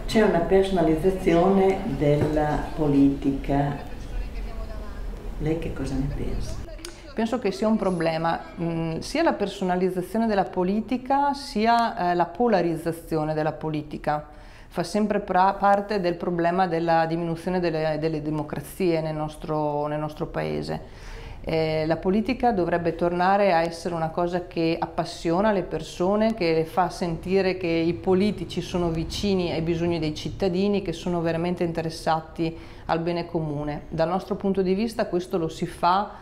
C'è una personalizzazione della politica. Lei che cosa ne pensa? Penso che sia un problema sia la personalizzazione della politica sia la polarizzazione della politica. Fa sempre parte del problema della diminuzione delle democrazie nel nostro paese. La politica dovrebbe tornare a essere una cosa che appassiona le persone, che le fa sentire che i politici sono vicini ai bisogni dei cittadini, che sono veramente interessati al bene comune. Dal nostro punto di vista questo lo si fa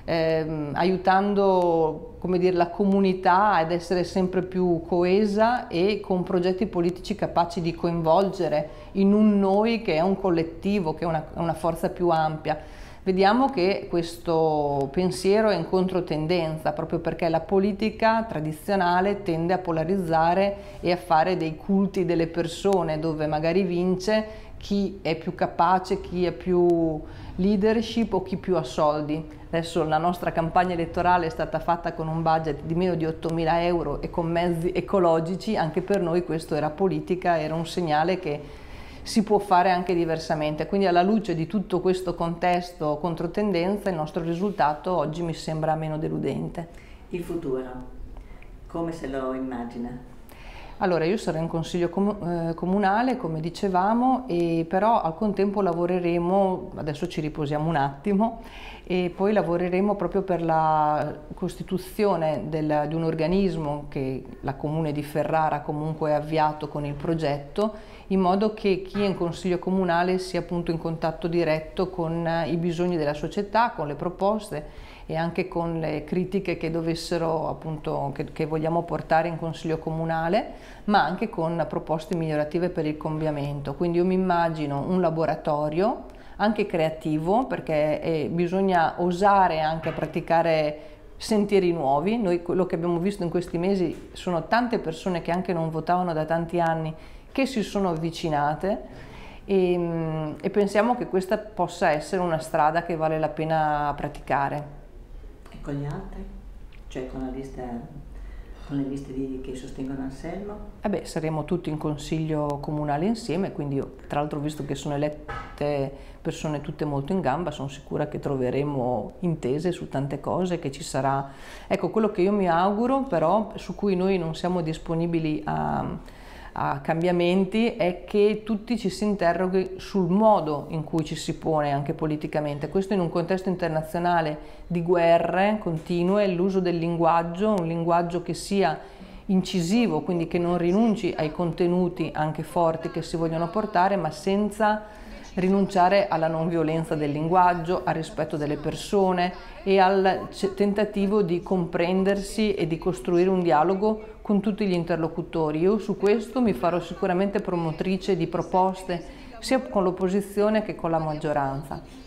aiutando, come dire, la comunità ad essere sempre più coesa e con progetti politici capaci di coinvolgere in un noi che è un collettivo, che è una forza più ampia. Vediamo che questo pensiero è in controtendenza, proprio perché la politica tradizionale tende a polarizzare e a fare dei culti delle persone, dove magari vince chi è più capace, chi ha più leadership o chi più ha soldi. Adesso la nostra campagna elettorale è stata fatta con un budget di meno di 8.000 euro e con mezzi ecologici. Anche per noi questo era politica, era un segnale che si può fare anche diversamente. Quindi alla luce di tutto questo contesto controtendenza, il nostro risultato oggi mi sembra meno deludente. Il futuro, come se lo immagina? Allora, io sarò in consiglio comunale, come dicevamo, e però al contempo lavoreremo, adesso ci riposiamo un attimo, e poi lavoreremo proprio per la costituzione di un organismo che la Comune di Ferrara comunque ha avviato con il progetto, in modo che chi è in consiglio comunale sia appunto in contatto diretto con i bisogni della società, con le proposte e anche con le critiche che dovessero appunto che vogliamo portare in consiglio comunale, ma anche con proposte migliorative per il cambiamento. Quindi io mi immagino un laboratorio anche creativo, perché bisogna osare anche a praticare sentieri nuovi. Noi quello che abbiamo visto in questi mesi sono tante persone che anche non votavano da tanti anni che si sono avvicinate e pensiamo che questa possa essere una strada che vale la pena praticare. E con gli altri? Cioè con le liste che sostengono Anselmo? Saremo tutti in consiglio comunale insieme, quindi io, tra l'altro, visto che sono elette persone tutte molto in gamba, sono sicura che troveremo intese su tante cose, che ci sarà. Ecco, quello che io mi auguro però, su cui noi non siamo disponibili a cambiamenti, è che tutti ci si interroghi sul modo in cui ci si pone anche politicamente. Questo in un contesto internazionale di guerre continue, l'uso del linguaggio, un linguaggio che sia incisivo, quindi che non rinunci ai contenuti anche forti che si vogliono portare, ma senza rinunciare alla non violenza del linguaggio, al rispetto delle persone e al tentativo di comprendersi e di costruire un dialogo con tutti gli interlocutori. Io su questo mi farò sicuramente promotrice di proposte sia con l'opposizione che con la maggioranza.